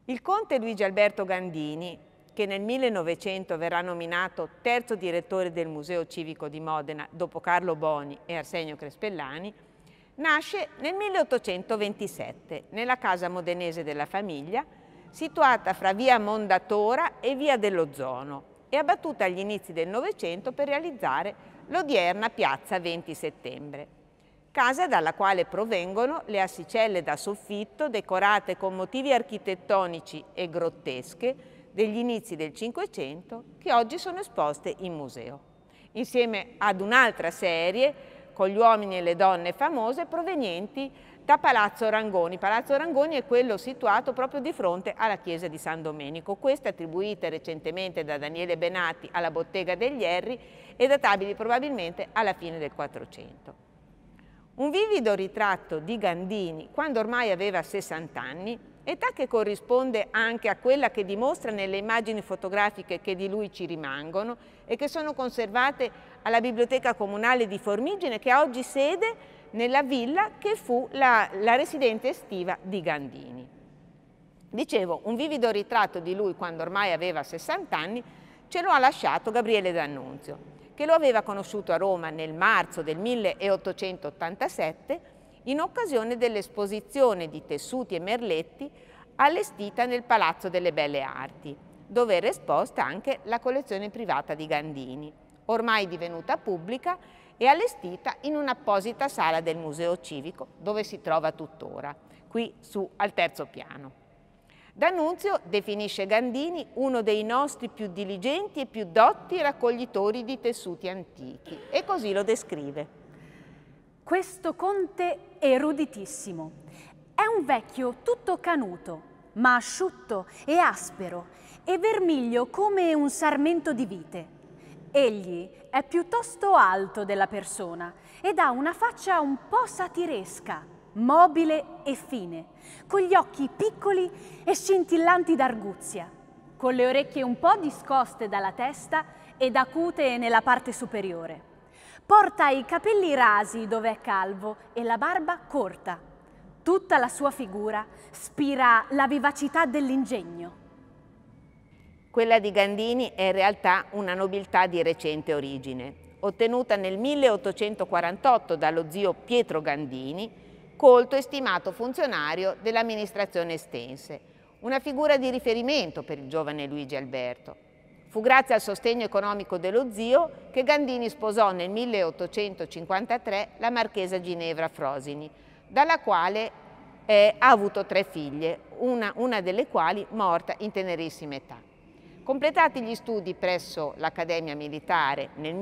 Il conte Luigi Alberto Gandini, che nel 1900 verrà nominato terzo direttore del Museo Civico di Modena dopo Carlo Boni e Arsenio Crespellani, nasce nel 1827 nella casa modenese della famiglia, situata fra via Mondatora e via dell'Ozono e abbattuta agli inizi del Novecento per realizzare l'odierna piazza 20 settembre. Casa dalla quale provengono le assicelle da soffitto decorate con motivi architettonici e grottesche degli inizi del Cinquecento che oggi sono esposte in museo, insieme ad un'altra serie con gli uomini e le donne famose provenienti da Palazzo Rangoni. Palazzo Rangoni è quello situato proprio di fronte alla chiesa di San Domenico, queste attribuite recentemente da Daniele Benatti alla Bottega degli Erri e databili probabilmente alla fine del Quattrocento. Un vivido ritratto di Gandini quando ormai aveva 60 anni, età che corrisponde anche a quella che dimostra nelle immagini fotografiche che di lui ci rimangono e che sono conservate alla Biblioteca Comunale di Formigine, che ha oggi sede nella villa che fu la residenza estiva di Gandini. Dicevo, un vivido ritratto di lui quando ormai aveva 60 anni ce lo ha lasciato Gabriele D'Annunzio, che lo aveva conosciuto a Roma nel marzo del 1887 in occasione dell'esposizione di tessuti e merletti allestita nel Palazzo delle Belle Arti, dove era esposta anche la collezione privata di Gandini, ormai divenuta pubblica e allestita in un'apposita sala del Museo Civico, dove si trova tuttora, qui su al terzo piano. D'Annunzio definisce Gandini uno dei nostri più diligenti e più dotti raccoglitori di tessuti antichi e così lo descrive. Questo conte è eruditissimo. È un vecchio tutto canuto, ma asciutto e aspero e vermiglio come un sarmento di vite. Egli è piuttosto alto della persona ed ha una faccia un po' satiresca, mobile e fine, con gli occhi piccoli e scintillanti d'arguzia, con le orecchie un po' discoste dalla testa ed acute nella parte superiore. Porta i capelli rasi dove è calvo e la barba corta. Tutta la sua figura spira la vivacità dell'ingegno. Quella di Gandini è in realtà una nobiltà di recente origine, ottenuta nel 1848 dallo zio Pietro Gandini, colto e stimato funzionario dell'amministrazione estense, una figura di riferimento per il giovane Luigi Alberto. Fu grazie al sostegno economico dello zio che Gandini sposò nel 1853 la marchesa Ginevra Frosini, dalla quale ha avuto 3 figlie, una delle quali morta in tenerissima età. Completati gli studi presso l'Accademia Militare nel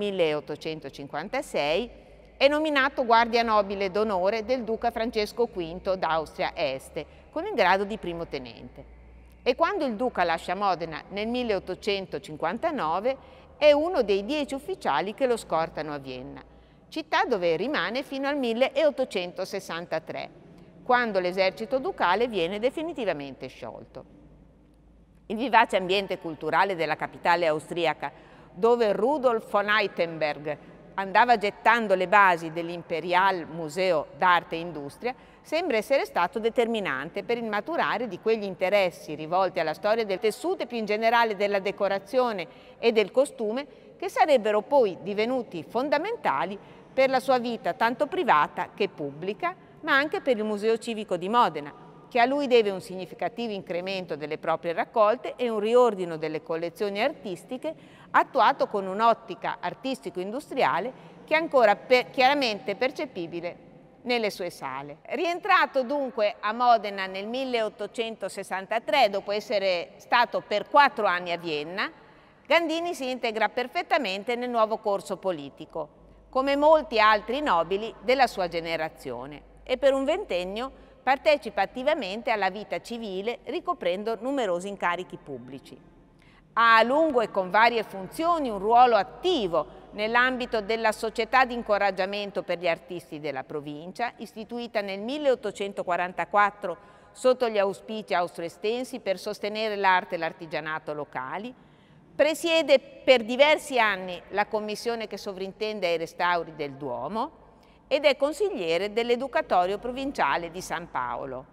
1856, è nominato guardia nobile d'onore del duca Francesco V d'Austria-Este, con il grado di primo tenente. E quando il duca lascia Modena nel 1859 è uno dei 10 ufficiali che lo scortano a Vienna, città dove rimane fino al 1863, quando l'esercito ducale viene definitivamente sciolto. Il vivace ambiente culturale della capitale austriaca, dove Rudolf von Eitenberg andava gettando le basi dell'Imperial Museo d'Arte e Industria, sembra essere stato determinante per il maturare di quegli interessi rivolti alla storia del tessuto e più in generale della decorazione e del costume, che sarebbero poi divenuti fondamentali per la sua vita tanto privata che pubblica, ma anche per il Museo Civico di Modena, che a lui deve un significativo incremento delle proprie raccolte e un riordino delle collezioni artistiche attuato con un'ottica artistico-industriale che è ancora chiaramente percepibile nelle sue sale. Rientrato dunque a Modena nel 1863, dopo essere stato per 4 anni a Vienna, Gandini si integra perfettamente nel nuovo corso politico, come molti altri nobili della sua generazione, e per un ventennio partecipa attivamente alla vita civile ricoprendo numerosi incarichi pubblici. Ha a lungo e con varie funzioni un ruolo attivo nell'ambito della Società di incoraggiamento per gli artisti della provincia, istituita nel 1844 sotto gli auspici austro-estensi per sostenere l'arte e l'artigianato locali. Presiede per diversi anni la commissione che sovrintende ai restauri del Duomo ed è consigliere dell'Educatorio Provinciale di San Paolo.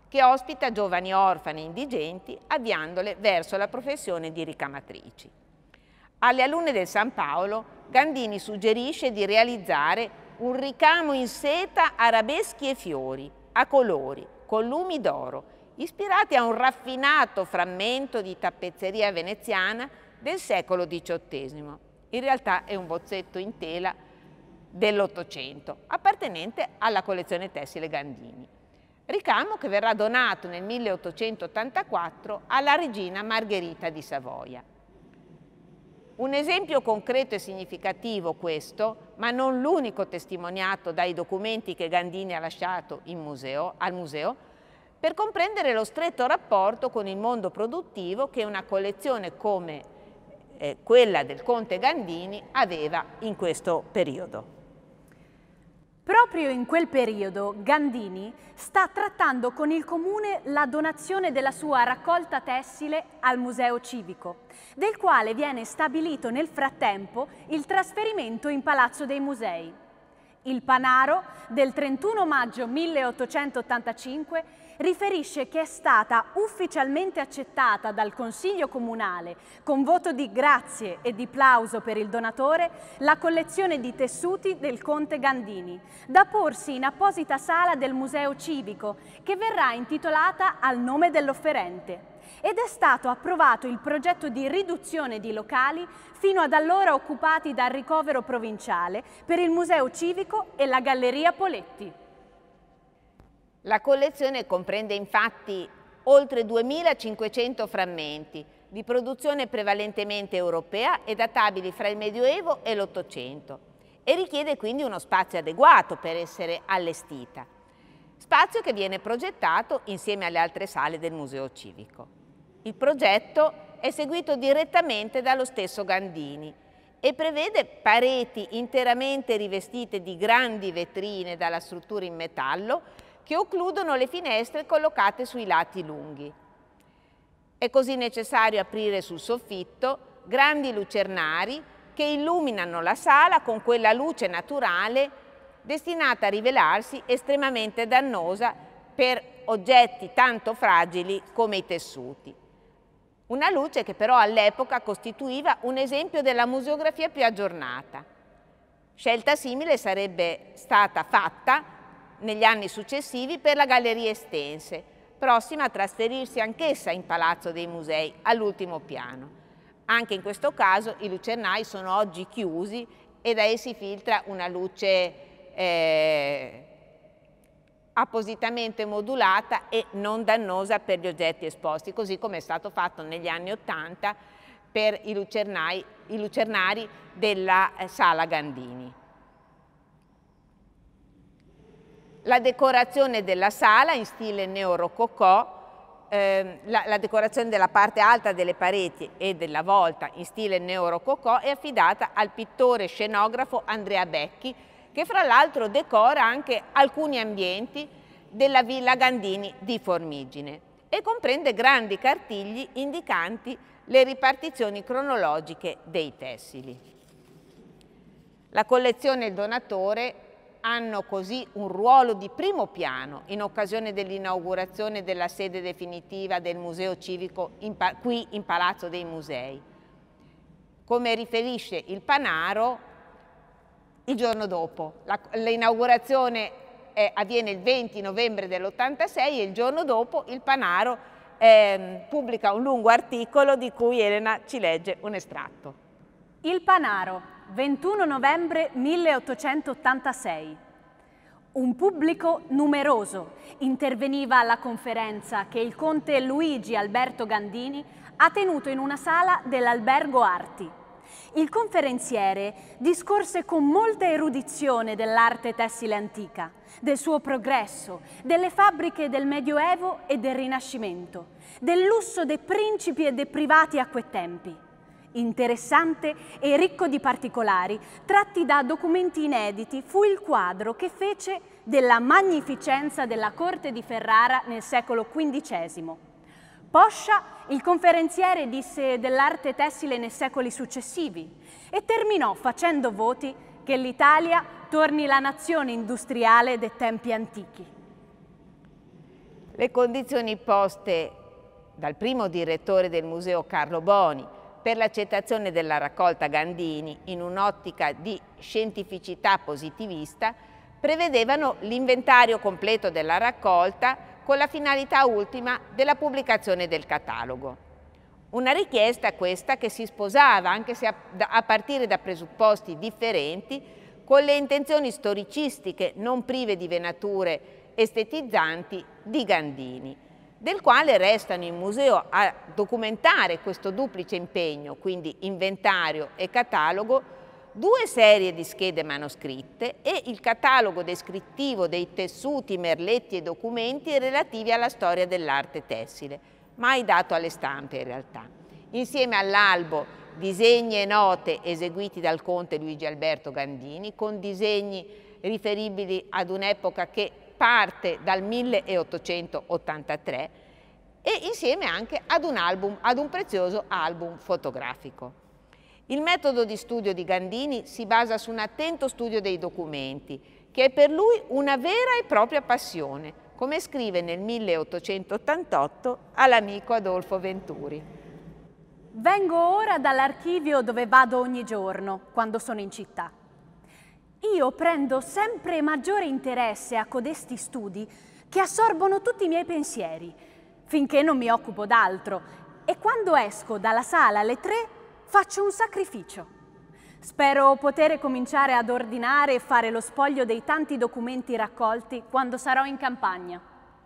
che ospita giovani orfane e indigenti, avviandole verso la professione di ricamatrici. Alle alunne del San Paolo, Gandini suggerisce di realizzare un ricamo in seta, arabeschi e fiori, a colori, con lumi d'oro, ispirati a un raffinato frammento di tappezzeria veneziana del secolo XVIII. In realtà è un bozzetto in tela dell'Ottocento, appartenente alla collezione tessile Gandini. Ricamo che verrà donato nel 1884 alla regina Margherita di Savoia. Un esempio concreto e significativo questo, ma non l'unico testimoniato dai documenti che Gandini ha lasciato al museo, per comprendere lo stretto rapporto con il mondo produttivo che una collezione come quella del conte Gandini aveva in questo periodo. Proprio in quel periodo Gandini sta trattando con il comune la donazione della sua raccolta tessile al Museo Civico, del quale viene stabilito nel frattempo il trasferimento in Palazzo dei Musei. Il Panaro del 31 maggio 1885 riferisce che è stata ufficialmente accettata dal Consiglio Comunale, con voto di grazie e di plauso per il donatore, la collezione di tessuti del conte Gandini, da porsi in apposita sala del Museo Civico, che verrà intitolata al nome dell'offerente. Ed è stato approvato il progetto di riduzione di locali fino ad allora occupati dal ricovero provinciale per il Museo Civico e la Galleria Poletti. La collezione comprende infatti oltre 2500 frammenti di produzione prevalentemente europea e databili fra il Medioevo e l'Ottocento e richiede quindi uno spazio adeguato per essere allestita, spazio che viene progettato insieme alle altre sale del Museo Civico. Il progetto è seguito direttamente dallo stesso Gandini e prevede pareti interamente rivestite di grandi vetrine dalla struttura in metallo che occludono le finestre collocate sui lati lunghi. È così necessario aprire sul soffitto grandi lucernari che illuminano la sala con quella luce naturale destinata a rivelarsi estremamente dannosa per oggetti tanto fragili come i tessuti. Una luce che però all'epoca costituiva un esempio della museografia più aggiornata. Scelta simile sarebbe stata fatta negli anni successivi per la Galleria Estense, prossima a trasferirsi anch'essa in Palazzo dei Musei, all'ultimo piano. Anche in questo caso i lucernai sono oggi chiusi e da essi filtra una luce appositamente modulata e non dannosa per gli oggetti esposti, così come è stato fatto negli anni '80 per i lucernari della Sala Gandini. La decorazione della sala in stile neo-rococò, la decorazione della parte alta delle pareti e della volta in stile neo-rococò è affidata al pittore scenografo Andrea Becchi, che fra l'altro decora anche alcuni ambienti della Villa Gandini di Formigine e comprende grandi cartigli indicanti le ripartizioni cronologiche dei tessili. La collezione e il donatore hanno così un ruolo di primo piano in occasione dell'inaugurazione della sede definitiva del Museo Civico qui in Palazzo dei Musei. Come riferisce il Panaro, il giorno dopo. L'inaugurazione avviene il 20 novembre dell'86 e il giorno dopo il Panaro pubblica un lungo articolo di cui Elena ci legge un estratto. Il Panaro, 21 novembre 1886. Un pubblico numeroso interveniva alla conferenza che il conte Luigi Alberto Gandini ha tenuto in una sala dell'Albergo Arti. Il conferenziere discorse con molta erudizione dell'arte tessile antica, del suo progresso, delle fabbriche del Medioevo e del Rinascimento, del lusso dei principi e dei privati a quei tempi. Interessante e ricco di particolari, tratti da documenti inediti, fu il quadro che fece della magnificenza della corte di Ferrara nel secolo XV. Poscia, il conferenziere disse dell'arte tessile nei secoli successivi e terminò facendo voti che l'Italia torni la nazione industriale dei tempi antichi. le condizioni poste dal primo direttore del museo Carlo Boni per l'accettazione della raccolta Gandini in un'ottica di scientificità positivista prevedevano l'inventario completo della raccolta con la finalità ultima della pubblicazione del catalogo. Una richiesta questa che si sposava, anche se a partire da presupposti differenti, con le intenzioni storicistiche non prive di venature estetizzanti di Gandini, del quale restano in museo a documentare questo duplice impegno, quindi inventario e catalogo, 2 serie di schede manoscritte e il catalogo descrittivo dei tessuti, merletti e documenti relativi alla storia dell'arte tessile, mai dato alle stampe in realtà, insieme all'albo disegni e note eseguiti dal conte Luigi Alberto Gandini, con disegni riferibili ad un'epoca che parte dal 1883 e insieme anche ad un prezioso album fotografico. Il metodo di studio di Gandini si basa su un attento studio dei documenti, che è per lui una vera e propria passione, come scrive nel 1888 all'amico Adolfo Venturi. Vengo ora dall'archivio dove vado ogni giorno, quando sono in città. Io prendo sempre maggiore interesse a codesti studi che assorbono tutti i miei pensieri, finché non mi occupo d'altro, e quando esco dalla sala alle 3 faccio un sacrificio. Spero poter cominciare ad ordinare e fare lo spoglio dei tanti documenti raccolti quando sarò in campagna.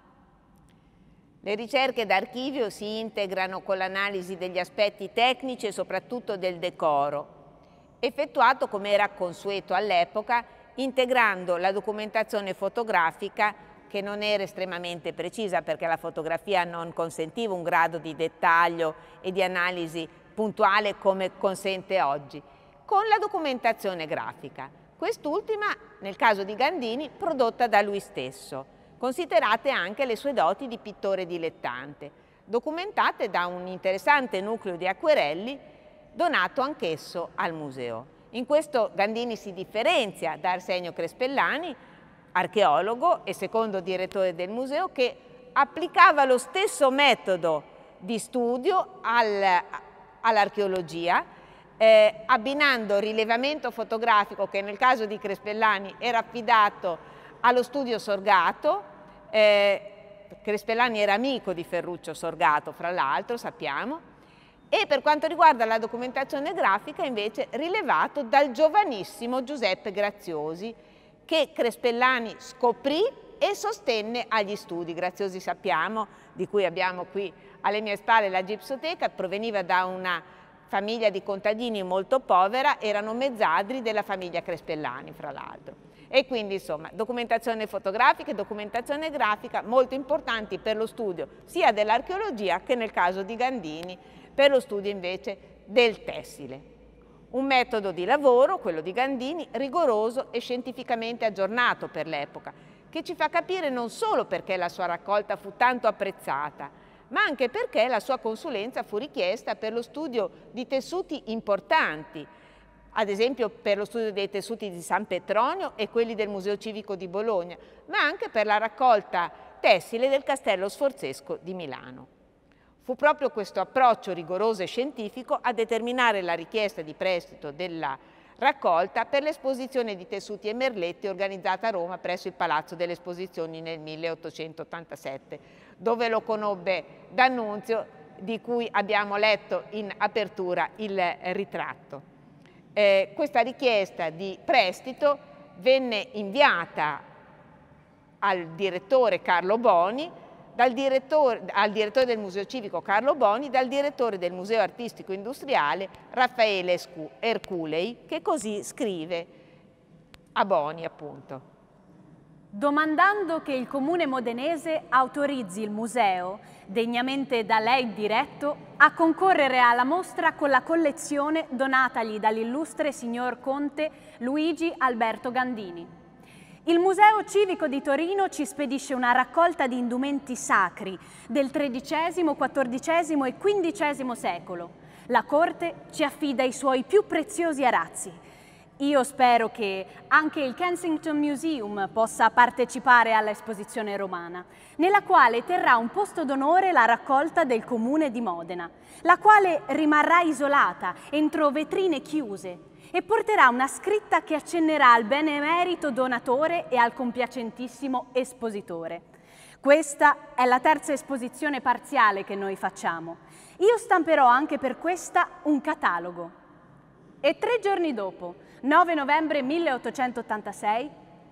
Le ricerche d'archivio si integrano con l'analisi degli aspetti tecnici e soprattutto del decoro, effettuato come era consueto all'epoca, integrando la documentazione fotografica che non era estremamente precisa perché la fotografia non consentiva un grado di dettaglio e di analisi puntuale come consente oggi, con la documentazione grafica, quest'ultima, nel caso di Gandini, prodotta da lui stesso, considerate anche le sue doti di pittore dilettante, documentate da un interessante nucleo di acquerelli donato anch'esso al museo. In questo Gandini si differenzia da Arsenio Crespellani, archeologo e secondo direttore del museo, che applicava lo stesso metodo di studio all'archeologia, abbinando rilevamento fotografico, che nel caso di Crespellani era affidato allo studio Sorgato. Crespellani era amico di Ferruccio Sorgato, fra l'altro, sappiamo, e per quanto riguarda la documentazione grafica invece rilevato dal giovanissimo Giuseppe Graziosi, che Crespellani scoprì e sostenne agli studi. Graziosi, sappiamo, di cui abbiamo qui alle mie spalle la gipsoteca, proveniva da una famiglia di contadini molto povera, erano mezzadri della famiglia Crespellani, fra l'altro. E quindi, insomma, documentazione fotografica e documentazione grafica molto importanti per lo studio sia dell'archeologia che, nel caso di Gandini, per lo studio invece del tessile. Un metodo di lavoro, quello di Gandini, rigoroso e scientificamente aggiornato per l'epoca, che ci fa capire non solo perché la sua raccolta fu tanto apprezzata, ma anche perché la sua consulenza fu richiesta per lo studio di tessuti importanti, ad esempio per lo studio dei tessuti di San Petronio e quelli del Museo Civico di Bologna, ma anche per la raccolta tessile del Castello Sforzesco di Milano. Fu proprio questo approccio rigoroso e scientifico a determinare la richiesta di prestito della raccolta per l'esposizione di tessuti e merletti organizzata a Roma presso il Palazzo delle Esposizioni nel 1887, dove lo conobbe D'Annunzio, di cui abbiamo letto in apertura il ritratto. Questa richiesta di prestito venne inviata al direttore Carlo Boni, al direttore del Museo Civico Carlo Boni, dal direttore del Museo Artistico Industriale Raffaele Erculei, che così scrive a Boni, appunto. Domandando che il Comune modenese autorizzi il museo, degnamente da lei diretto, a concorrere alla mostra con la collezione donatagli dall'illustre signor Conte Luigi Alberto Gandini. Il Museo Civico di Torino ci spedisce una raccolta di indumenti sacri del XIII, XIV e XV secolo. La Corte ci affida i suoi più preziosi arazzi. Io spero che anche il Kensington Museum possa partecipare all'esposizione romana, nella quale terrà un posto d'onore la raccolta del Comune di Modena, la quale rimarrà isolata entro vetrine chiuse e porterà una scritta che accennerà al benemerito donatore e al compiacentissimo espositore. Questa è la terza esposizione parziale che noi facciamo. Io stamperò anche per questa un catalogo. E 3 giorni dopo, 9 novembre 1886,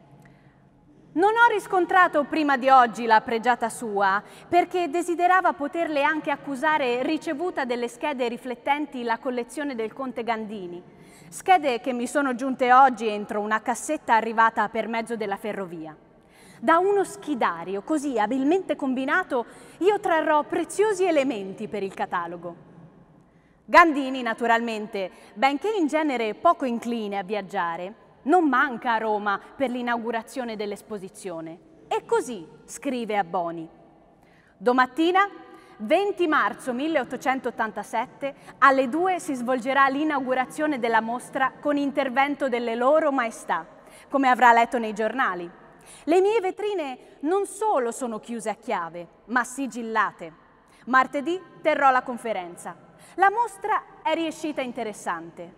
non ho riscontrato prima di oggi la pregiata sua, perché desiderava poterle anche accusare ricevuta delle schede riflettenti la collezione del conte Gandini, schede che mi sono giunte oggi entro una cassetta arrivata per mezzo della ferrovia. Da uno schidario così abilmente combinato io trarrò preziosi elementi per il catalogo. Gandini, naturalmente, benché in genere poco incline a viaggiare, non manca a Roma per l'inaugurazione dell'esposizione. E così scrive a Boni: domattina, 20 marzo 1887, alle 2 si svolgerà l'inaugurazione della mostra con intervento delle loro maestà, come avrà letto nei giornali. Le mie vetrine non solo sono chiuse a chiave, ma sigillate. Martedì terrò la conferenza. La mostra è riuscita interessante.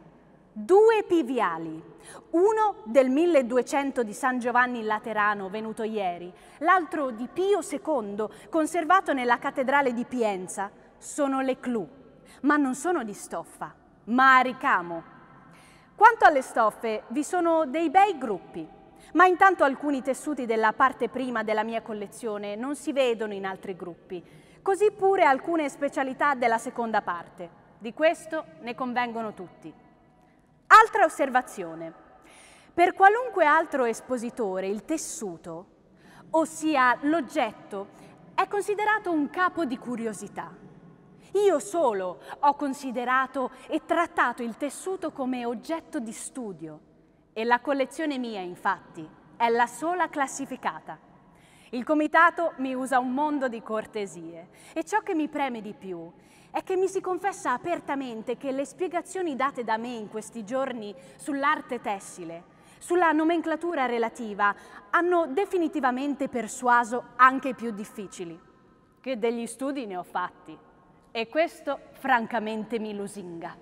2 piviali, uno del 1200 di San Giovanni in Laterano venuto ieri, l'altro di Pio II conservato nella cattedrale di Pienza, sono le clou, ma non sono di stoffa, ma a ricamo. Quanto alle stoffe, vi sono dei bei gruppi, ma intanto alcuni tessuti della parte prima della mia collezione non si vedono in altri gruppi. Così pure alcune specialità della seconda parte. Di questo ne convengono tutti. Altra osservazione. Per qualunque altro espositore il tessuto, ossia l'oggetto, è considerato un capo di curiosità. Io solo ho considerato e trattato il tessuto come oggetto di studio e la collezione mia, infatti, è la sola classificata. Il comitato mi usa un mondo di cortesie e ciò che mi preme di più è che mi si confessa apertamente che le spiegazioni date da me in questi giorni sull'arte tessile, sulla nomenclatura relativa, hanno definitivamente persuaso anche i più difficili, che degli studi ne ho fatti e questo francamente mi lusinga.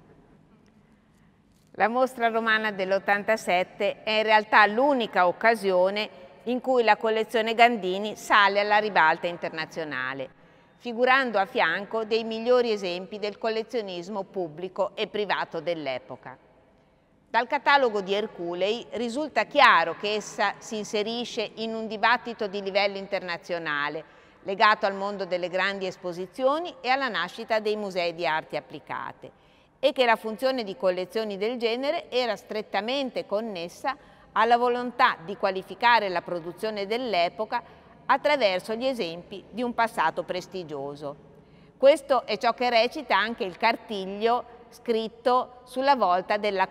La mostra romana dell'87 è in realtà l'unica occasione in cui la collezione Gandini sale alla ribalta internazionale, figurando a fianco dei migliori esempi del collezionismo pubblico e privato dell'epoca. Dal catalogo di Erculei risulta chiaro che essa si inserisce in un dibattito di livello internazionale, legato al mondo delle grandi esposizioni e alla nascita dei musei di arti applicate, e che la funzione di collezioni del genere era strettamente connessa alla volontà di qualificare la produzione dell'epoca attraverso gli esempi di un passato prestigioso. Questo è ciò che recita anche il cartiglio scritto sulla volta della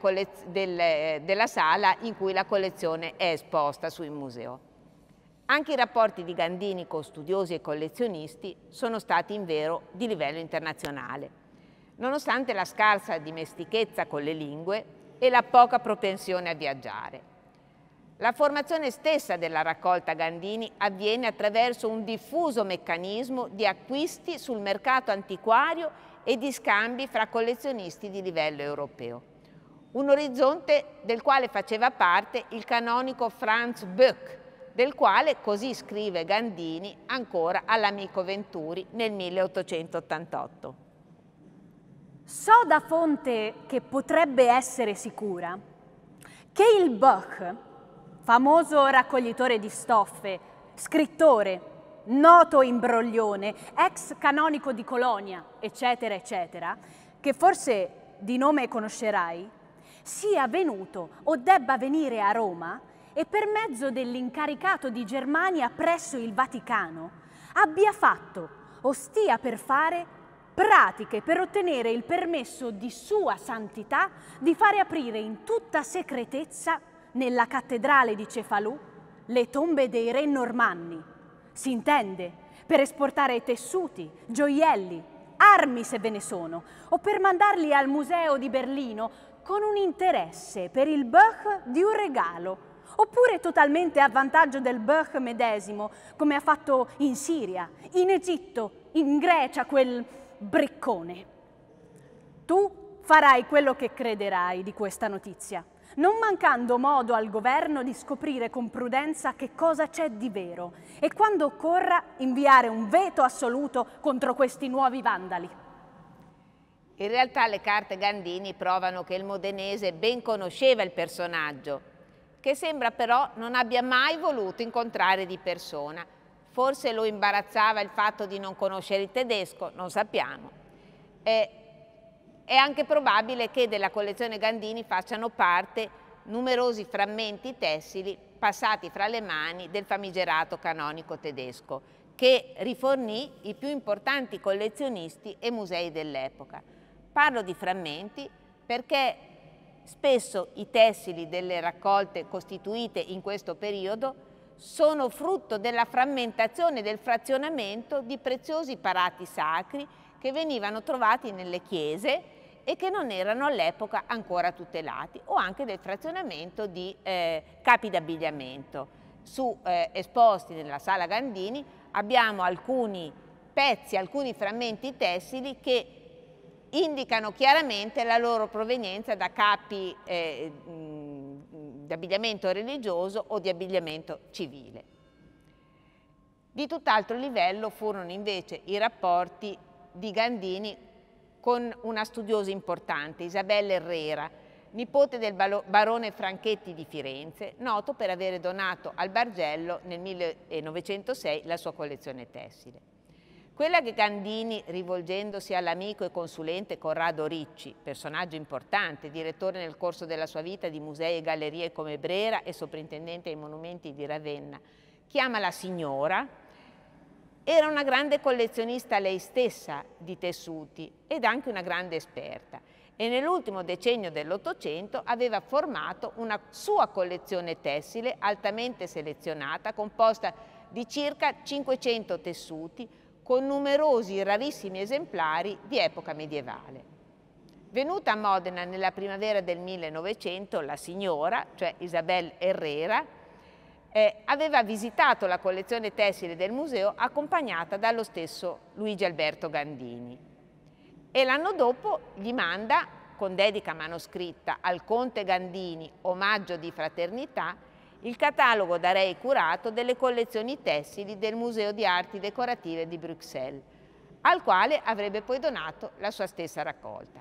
sala in cui la collezione è esposta sul museo. Anche i rapporti di Gandini con studiosi e collezionisti sono stati invero di livello internazionale, nonostante la scarsa dimestichezza con le lingue e la poca propensione a viaggiare. La formazione stessa della raccolta Gandini avviene attraverso un diffuso meccanismo di acquisti sul mercato antiquario e di scambi fra collezionisti di livello europeo. Un orizzonte del quale faceva parte il canonico Franz Boeck, del quale così scrive Gandini ancora all'amico Venturi nel 1888. So da fonte che potrebbe essere sicura che il Boeck, famoso raccoglitore di stoffe, scrittore, noto imbroglione, ex canonico di Colonia, eccetera, eccetera, che forse di nome conoscerai, sia venuto o debba venire a Roma e per mezzo dell'incaricato di Germania presso il Vaticano abbia fatto o stia per fare pratiche per ottenere il permesso di Sua Santità di fare aprire in tutta segretezza nella cattedrale di Cefalù le tombe dei re normanni. Si intende per esportare tessuti, gioielli, armi se ve ne sono, o per mandarli al museo di Berlino con un interesse per il bœuf di un regalo, oppure totalmente a vantaggio del bœuf medesimo, come ha fatto in Siria, in Egitto, in Grecia, quel briccone. Tu farai quello che crederai di questa notizia, non mancando modo al governo di scoprire con prudenza che cosa c'è di vero e quando occorra inviare un veto assoluto contro questi nuovi vandali. In realtà le carte Gandini provano che il modenese ben conosceva il personaggio, che sembra però non abbia mai voluto incontrare di persona. Forse lo imbarazzava il fatto di non conoscere il tedesco, non sappiamo. È anche probabile che della collezione Gandini facciano parte numerosi frammenti tessili passati fra le mani del famigerato canonico tedesco, che rifornì i più importanti collezionisti e musei dell'epoca. Parlo di frammenti perché spesso i tessili delle raccolte costituite in questo periodo sono frutto della frammentazione e del frazionamento di preziosi parati sacri che venivano trovati nelle chiese e che non erano all'epoca ancora tutelati, o anche del frazionamento di capi d'abbigliamento. Esposti nella sala Gandini abbiamo alcuni pezzi, alcuni frammenti tessili che indicano chiaramente la loro provenienza da capi di abbigliamento religioso o di abbigliamento civile. Di tutt'altro livello furono invece i rapporti di Gandini con una studiosa importante, Isabella Herrera, nipote del barone Franchetti di Firenze, noto per avere donato al Bargello nel 1906 la sua collezione tessile. Quella che Gandini, rivolgendosi all'amico e consulente Corrado Ricci, personaggio importante, direttore nel corso della sua vita di musei e gallerie come Brera e soprintendente ai monumenti di Ravenna, chiama la signora, era una grande collezionista lei stessa di tessuti ed anche una grande esperta, e nell'ultimo decennio dell'Ottocento aveva formato una sua collezione tessile altamente selezionata, composta di circa 500 tessuti, con numerosi rarissimi esemplari di epoca medievale. Venuta a Modena nella primavera del 1900, la signora, cioè Isabella Herrera, aveva visitato la collezione tessile del museo accompagnata dallo stesso Luigi Alberto Gandini. E l'anno dopo gli manda, con dedica manoscritta al Conte Gandini, omaggio di fraternità, il catalogo da lei curato delle collezioni tessili del Museo di Arti Decorative di Bruxelles, al quale avrebbe poi donato la sua stessa raccolta.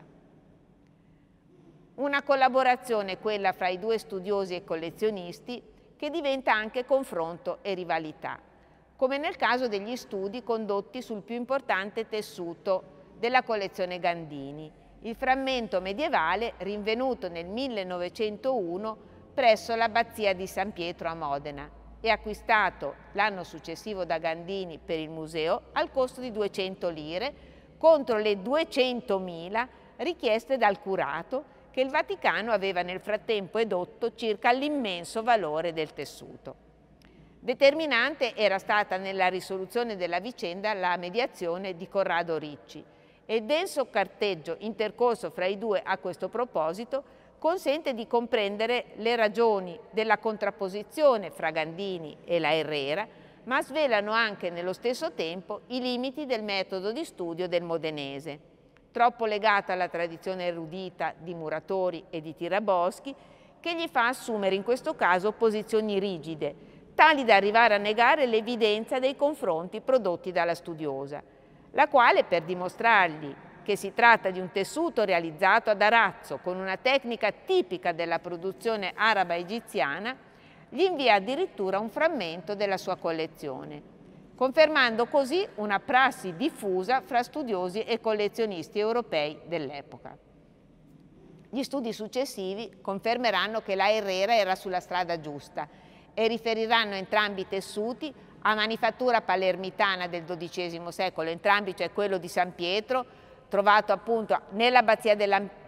Una collaborazione, quella fra i due studiosi e collezionisti, che diventa anche confronto e rivalità, come nel caso degli studi condotti sul più importante tessuto della collezione Gandini, il frammento medievale rinvenuto nel 1901 presso l'abbazia di San Pietro a Modena e acquistato l'anno successivo da Gandini per il museo al costo di 200 lire contro le 200.000 richieste dal curato che il Vaticano aveva nel frattempo edotto circa l'immenso valore del tessuto. Determinante era stata nella risoluzione della vicenda la mediazione di Corrado Ricci e il denso carteggio intercorso fra i due a questo proposito consente di comprendere le ragioni della contrapposizione fra Gandini e la Herrera, ma svelano anche nello stesso tempo i limiti del metodo di studio del modenese, troppo legato alla tradizione erudita di Muratori e di Tiraboschi, che gli fa assumere in questo caso posizioni rigide, tali da arrivare a negare l'evidenza dei confronti prodotti dalla studiosa, la quale, per dimostrargli che si tratta di un tessuto realizzato ad arazzo con una tecnica tipica della produzione araba egiziana, gli invia addirittura un frammento della sua collezione, confermando così una prassi diffusa fra studiosi e collezionisti europei dell'epoca. Gli studi successivi confermeranno che la Herrera era sulla strada giusta e riferiranno entrambi i tessuti a manifattura palermitana del XII secolo, entrambi, cioè quello di San Pietro, trovato appunto nell'abbazia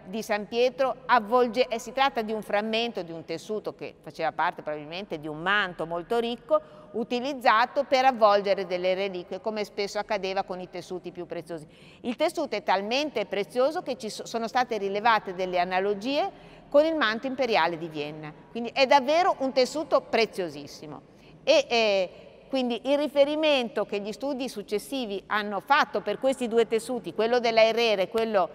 di San Pietro si tratta di un frammento di un tessuto che faceva parte probabilmente di un manto molto ricco, utilizzato per avvolgere delle reliquie, come spesso accadeva con i tessuti più preziosi. Il tessuto è talmente prezioso che ci sono state rilevate delle analogie con il manto imperiale di Vienna, quindi è davvero un tessuto preziosissimo. Quindi il riferimento che gli studi successivi hanno fatto per questi due tessuti, quello della Herrera e quello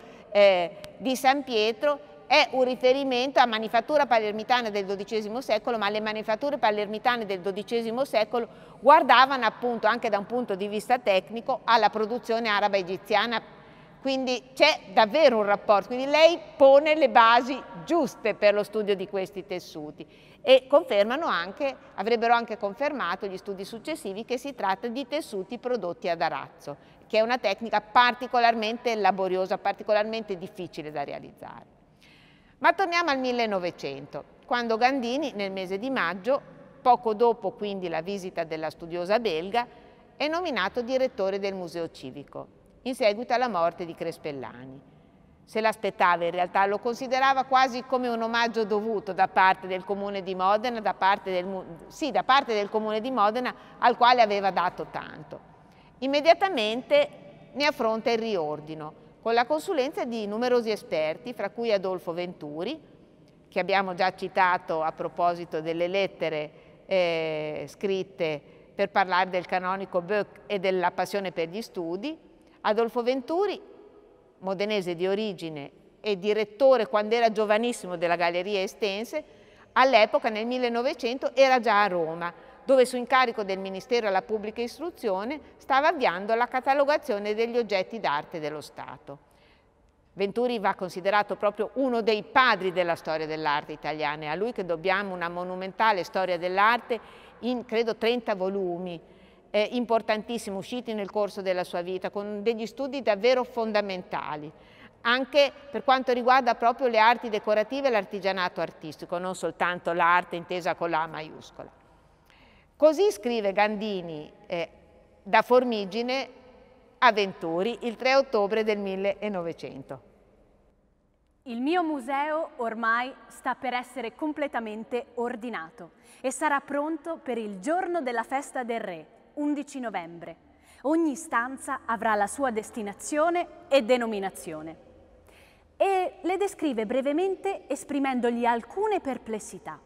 di San Pietro, è un riferimento a manifattura palermitana del XII secolo, ma le manifatture palermitane del XII secolo guardavano appunto anche da un punto di vista tecnico alla produzione araba egiziana, quindi c'è davvero un rapporto, quindi lei pone le basi giuste per lo studio di questi tessuti e avrebbero anche confermato gli studi successivi che si tratta di tessuti prodotti ad arazzo, che è una tecnica particolarmente laboriosa, particolarmente difficile da realizzare. Ma torniamo al 1900, quando Gandini nel mese di maggio, poco dopo quindi la visita della studiosa belga, è nominato direttore del Museo Civico, in seguito alla morte di Crespellani. Se l'aspettava in realtà, lo considerava quasi come un omaggio dovuto da parte del Comune di Modena, da parte del Comune di Modena al quale aveva dato tanto. Immediatamente ne affronta il riordino, con la consulenza di numerosi esperti, fra cui Adolfo Venturi, che abbiamo già citato a proposito delle lettere scritte per parlare del canonico Boeck e della passione per gli studi. Adolfo Venturi, modenese di origine e direttore quando era giovanissimo della Galleria Estense, all'epoca nel 1900 era già a Roma, dove su incarico del Ministero alla Pubblica Istruzione stava avviando la catalogazione degli oggetti d'arte dello Stato. Venturi va considerato proprio uno dei padri della storia dell'arte italiana, è a lui che dobbiamo una monumentale storia dell'arte in credo 30 volumi, importantissimo, usciti nel corso della sua vita, con degli studi davvero fondamentali, anche per quanto riguarda proprio le arti decorative e l'artigianato artistico, non soltanto l'arte intesa con la A maiuscola. Così scrive Gandini da Formigine a Venturi il 3 ottobre del 1900. Il mio museo ormai sta per essere completamente ordinato e sarà pronto per il giorno della festa del re, 11 novembre. Ogni stanza avrà la sua destinazione e denominazione. E le descrive brevemente esprimendogli alcune perplessità.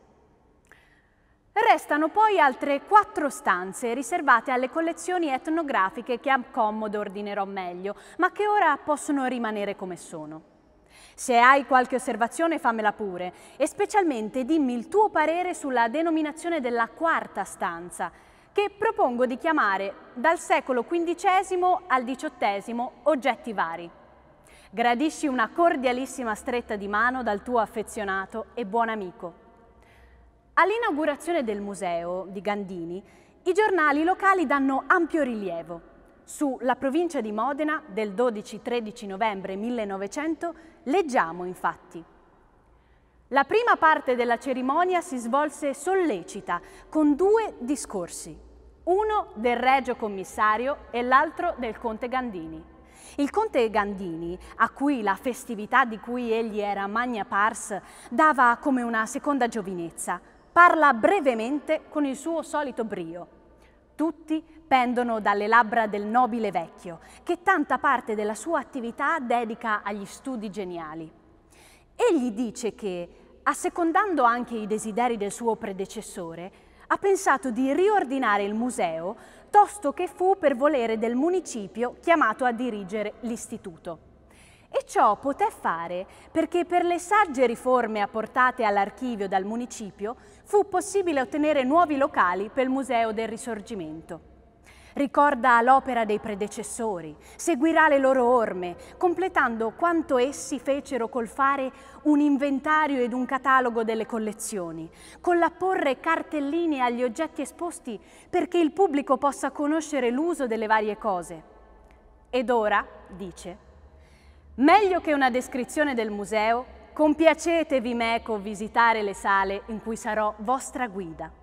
Restano poi altre 4 stanze riservate alle collezioni etnografiche che a comodo ordinerò meglio, ma che ora possono rimanere come sono. Se hai qualche osservazione fammela pure, e specialmente dimmi il tuo parere sulla denominazione della 4ª stanza, che propongo di chiamare dal secolo XV al XVIII oggetti vari. Gradisci una cordialissima stretta di mano dal tuo affezionato e buon amico. All'inaugurazione del museo di Gandini, i giornali locali danno ampio rilievo. Sulla provincia di Modena del 12-13 novembre 1900 leggiamo infatti: la prima parte della cerimonia si svolse sollecita con 2 discorsi, uno del regio commissario e l'altro del conte Gandini. Il conte Gandini, a cui la festività di cui egli era magna pars dava come una seconda giovinezza, parla brevemente con il suo solito brio. Tutti pendono dalle labbra del nobile vecchio, che tanta parte della sua attività dedica agli studi geniali. Egli dice che, assecondando anche i desideri del suo predecessore, ha pensato di riordinare il museo, tosto che fu per volere del municipio chiamato a dirigere l'istituto. E ciò poté fare perché per le sagge riforme apportate all'archivio dal municipio fu possibile ottenere nuovi locali per il Museo del Risorgimento. Ricorda l'opera dei predecessori, seguirà le loro orme, completando quanto essi fecero col fare un inventario ed un catalogo delle collezioni, con l'apporre cartelline agli oggetti esposti perché il pubblico possa conoscere l'uso delle varie cose. Ed ora, dice, meglio che una descrizione del museo, compiacetevi meco visitare le sale in cui sarò vostra guida.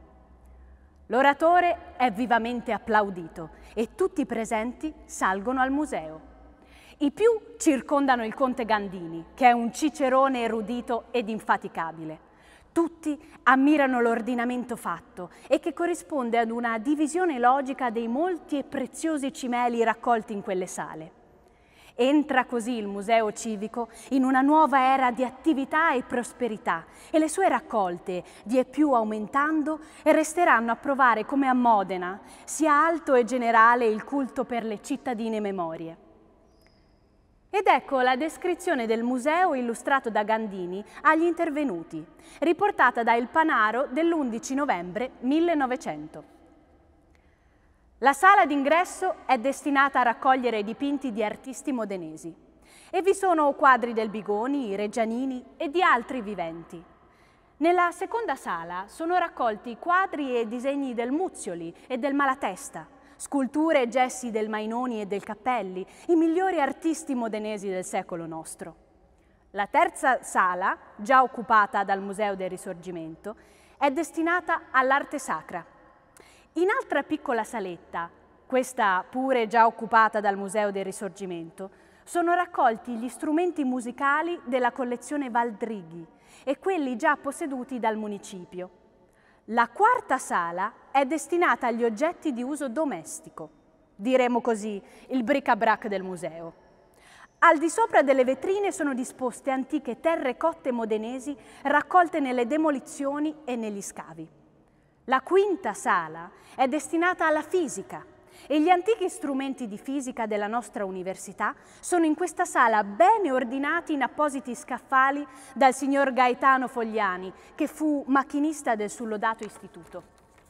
L'oratore è vivamente applaudito e tutti i presenti salgono al museo. I più circondano il conte Gandini, che è un cicerone erudito ed infaticabile. Tutti ammirano l'ordinamento fatto e che corrisponde ad una divisione logica dei molti e preziosi cimeli raccolti in quelle sale. Entra così il Museo Civico in una nuova era di attività e prosperità e le sue raccolte, vie più aumentando, resteranno a provare come a Modena sia alto e generale il culto per le cittadine memorie. Ed ecco la descrizione del museo illustrato da Gandini agli intervenuti, riportata da Il Panaro dell'11 novembre 1900. La sala d'ingresso è destinata a raccogliere dipinti di artisti modenesi e vi sono quadri del Bigoni, Reggianini e di altri viventi. Nella seconda sala sono raccolti quadri e disegni del Muzioli e del Malatesta, sculture e gessi del Mainoni e del Cappelli, i migliori artisti modenesi del secolo nostro. La terza sala, già occupata dal Museo del Risorgimento, è destinata all'arte sacra. In altra piccola saletta, questa pure già occupata dal Museo del Risorgimento, sono raccolti gli strumenti musicali della collezione Valdrighi e quelli già posseduti dal municipio. La quarta sala è destinata agli oggetti di uso domestico, diremo così il bric-à-brac del museo. Al di sopra delle vetrine sono disposte antiche terrecotte modenesi raccolte nelle demolizioni e negli scavi. La quinta sala è destinata alla fisica e gli antichi strumenti di fisica della nostra università sono in questa sala bene ordinati in appositi scaffali dal signor Gaetano Fogliani, che fu macchinista del sullodato istituto.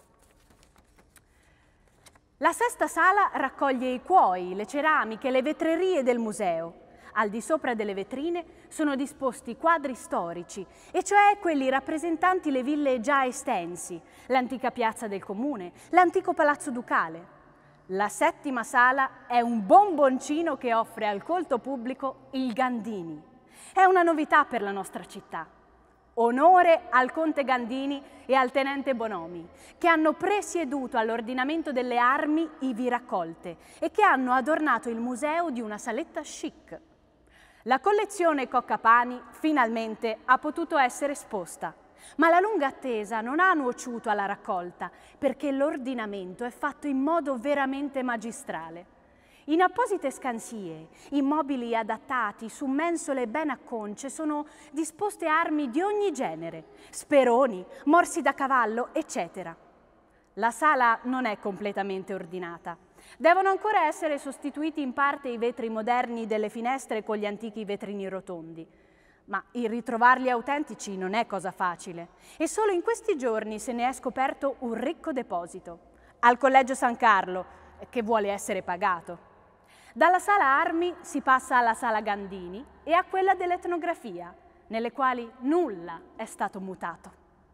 La sesta sala raccoglie i cuoi, le ceramiche, le vetrerie del museo. Al di sopra delle vetrine sono disposti quadri storici, e cioè quelli rappresentanti le ville già estensi, l'antica piazza del comune, l'antico palazzo ducale. La settima sala è un bomboncino che offre al colto pubblico il Gandini. È una novità per la nostra città. Onore al conte Gandini e al tenente Bonomi, che hanno presieduto all'ordinamento delle armi ivi raccolte e che hanno adornato il museo di una saletta chic. La collezione Coccapani finalmente ha potuto essere esposta, ma la lunga attesa non ha nuociuto alla raccolta perché l'ordinamento è fatto in modo veramente magistrale. In apposite scansie, immobili adattati su mensole ben acconce sono disposte armi di ogni genere, speroni, morsi da cavallo, eccetera. La sala non è completamente ordinata. Devono ancora essere sostituiti in parte i vetri moderni delle finestre con gli antichi vetrini rotondi. Ma il ritrovarli autentici non è cosa facile e solo in questi giorni se ne è scoperto un ricco deposito al Collegio San Carlo, che vuole essere pagato. Dalla sala armi si passa alla sala Gandini e a quella dell'etnografia, nelle quali nulla è stato mutato.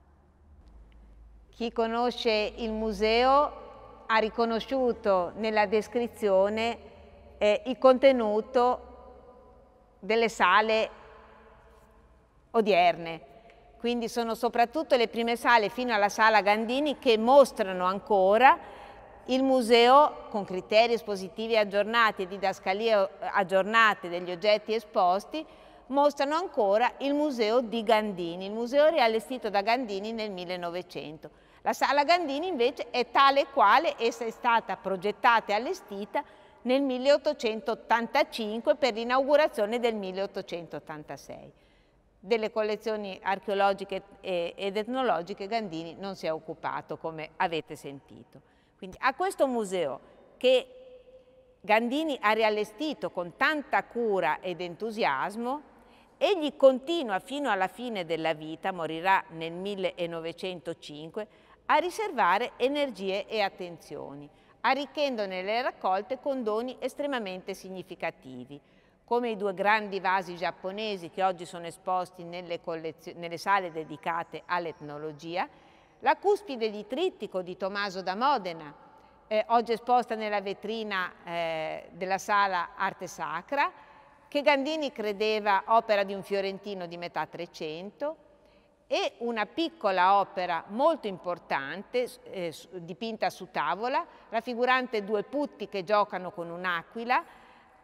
Chi conosce il museo ha riconosciuto nella descrizione il contenuto delle sale odierne. Quindi sono soprattutto le prime sale fino alla sala Gandini che mostrano ancora il museo con criteri espositivi aggiornati e didascalie aggiornate degli oggetti esposti, mostrano ancora il museo di Gandini, il museo riallestito da Gandini nel 1900. La sala Gandini invece è tale quale essa è stata progettata e allestita nel 1885 per l'inaugurazione del 1886. Delle collezioni archeologiche ed etnologiche Gandini non si è occupato, come avete sentito. Quindi a questo museo che Gandini ha riallestito con tanta cura ed entusiasmo, egli continua fino alla fine della vita, morirà nel 1905, a riservare energie e attenzioni, arricchendone le raccolte con doni estremamente significativi, come i due grandi vasi giapponesi che oggi sono esposti nelle sale dedicate all'etnologia, la cuspide di trittico di Tommaso da Modena, oggi esposta nella vetrina della sala Arte Sacra, che Gandini credeva opera di un fiorentino di metà Trecento, e una piccola opera molto importante dipinta su tavola, raffigurante due putti che giocano con un'aquila,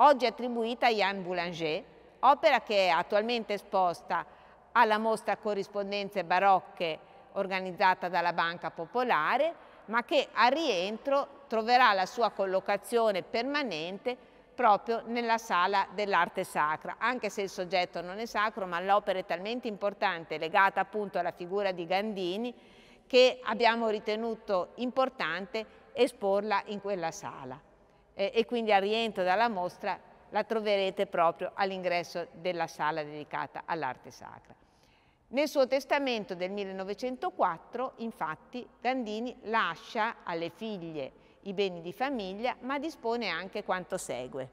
oggi attribuita a Jan Boulanger, opera che è attualmente esposta alla mostra Corrispondenze barocche organizzata dalla Banca Popolare, ma che al rientro troverà la sua collocazione permanente proprio nella sala dell'arte sacra, anche se il soggetto non è sacro, ma l'opera è talmente importante, legata appunto alla figura di Gandini, che abbiamo ritenuto importante esporla in quella sala. E quindi al rientro dalla mostra la troverete proprio all'ingresso della sala dedicata all'arte sacra. Nel suo testamento del 1904, infatti, Gandini lascia alle figlie i beni di famiglia, ma dispone anche quanto segue.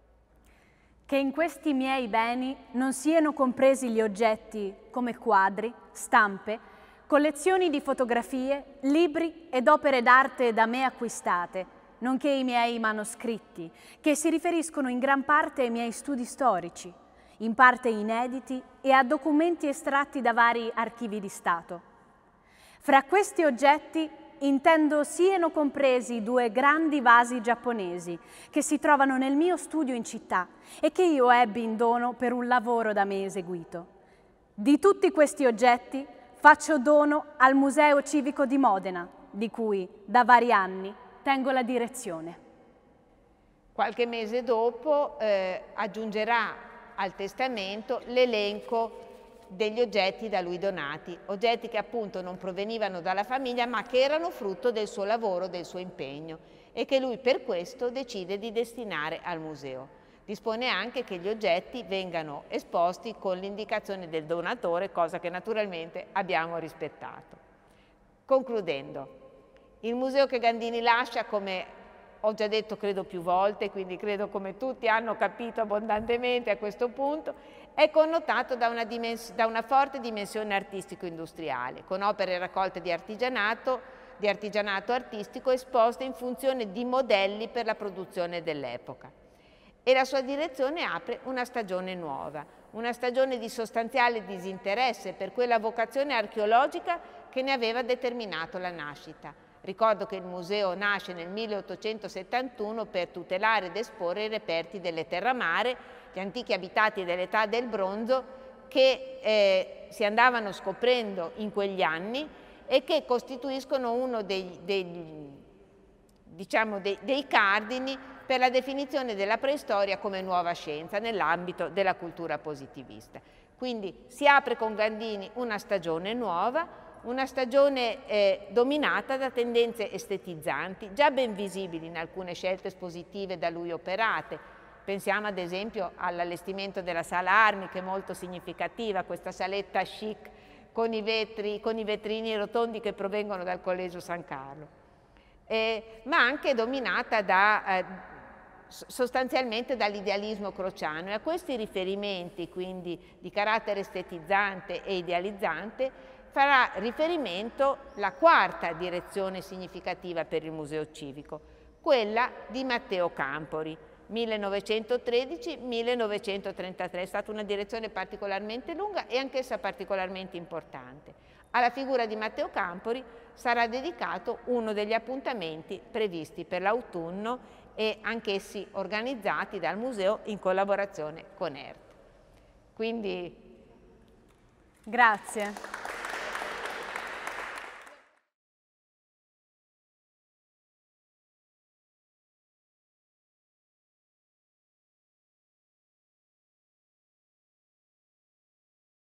Che in questi miei beni non siano compresi gli oggetti come quadri, stampe, collezioni di fotografie, libri ed opere d'arte da me acquistate, nonché i miei manoscritti, che si riferiscono in gran parte ai miei studi storici, in parte inediti e a documenti estratti da vari archivi di Stato. Fra questi oggetti intendo siano compresi 2 grandi vasi giapponesi che si trovano nel mio studio in città e che io ebbi in dono per un lavoro da me eseguito. Di tutti questi oggetti faccio dono al Museo Civico di Modena, di cui da vari anni tengo la direzione. Qualche mese dopo aggiungerà al testamento l'elenco degli oggetti da lui donati, oggetti che appunto non provenivano dalla famiglia ma che erano frutto del suo lavoro, del suo impegno e che lui per questo decide di destinare al museo. Dispone anche che gli oggetti vengano esposti con l'indicazione del donatore, cosa che naturalmente abbiamo rispettato. Concludendo, il museo che Gandini lascia, come ho già detto credo più volte, quindi credo come tutti hanno capito abbondantemente a questo punto, è connotato da una forte dimensione artistico-industriale, con opere raccolte di artigianato artistico esposte in funzione di modelli per la produzione dell'epoca. E la sua direzione apre una stagione nuova, una stagione di sostanziale disinteresse per quella vocazione archeologica che ne aveva determinato la nascita. Ricordo che il museo nasce nel 1871 per tutelare ed esporre i reperti delle terramare, gli antichi abitati dell'età del bronzo che si andavano scoprendo in quegli anni e che costituiscono uno dei cardini per la definizione della preistoria come nuova scienza nell'ambito della cultura positivista. Quindi si apre con Gandini una stagione nuova, una stagione dominata da tendenze estetizzanti, già ben visibili in alcune scelte espositive da lui operate. Pensiamo ad esempio all'allestimento della sala armi, che è molto significativa, questa saletta chic con i vetrini rotondi che provengono dal Collegio San Carlo, ma anche dominata sostanzialmente dall'idealismo crociano, e a questi riferimenti quindi di carattere estetizzante e idealizzante farà riferimento la quarta direzione significativa per il Museo Civico, quella di Matteo Campori, 1913-1933. È stata una direzione particolarmente lunga e anch'essa particolarmente importante. Alla figura di Matteo Campori sarà dedicato uno degli appuntamenti previsti per l'autunno e anch'essi organizzati dal Museo in collaborazione con ERT. Quindi grazie.